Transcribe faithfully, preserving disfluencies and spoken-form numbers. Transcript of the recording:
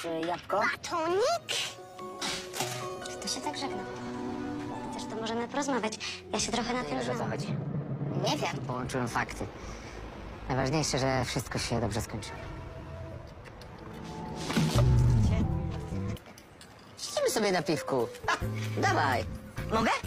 y, jabłko? Batonik? Czy to się tak żegna? Też to możemy porozmawiać. Ja się trochę na tym Wiesz, o co znam. chodzi. Nie wiem. Połączyłem fakty. Najważniejsze, że wszystko się dobrze skończyło. Siedzimy sobie na piwku. Ha, dawaj. Mogę?